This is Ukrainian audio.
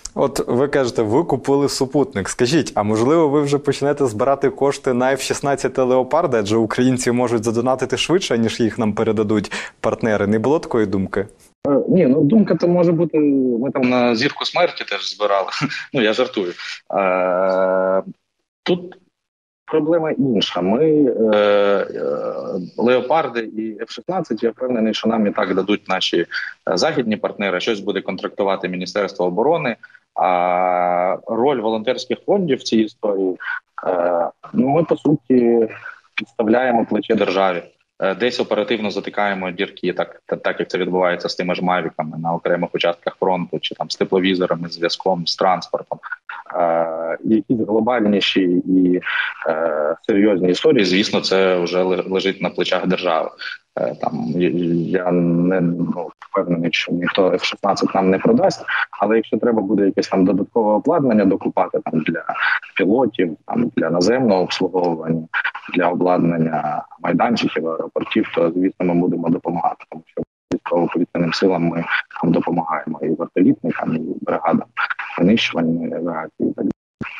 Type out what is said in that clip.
От ви кажете, ви купили супутник. Скажіть, а можливо ви вже почнете збирати кошти на F-16 Леопарди, адже українці можуть задонатити швидше, ніж їх нам передадуть партнери. Не було такої думки? Ні, ну думка то може бути. Ми там на зірку смерті теж збирали. Ну я жартую. Тут проблема інша. Ми леопарди і F-16, я впевнений, що нам і так дадуть наші західні партнери. Щось буде контрактувати Міністерство оборони. А роль волонтерських фондів в цій історії, ну ми по суті підставляємо плече державі. Десь оперативно затикаємо дірки, так як це відбувається з тими ж мавіками на окремих участках фронту, чи там з тепловізорами, з зв'язком, з транспортом. Якісь глобальніші і серйозні історії, звісно, це вже лежить на плечах держави. Там я не впевнений, що ніхто F-16 нам не продасть, але якщо треба буде якесь там додаткове обладнання докупати там для пілотів, там для наземного обслуговування, для обладнання майданчиків, аеропортів, то звісно ми будемо допомагати, тому що військово-повітряним силам ми там допомагаємо і вертолітникам, і бригадам винищувальної авіації і так далі.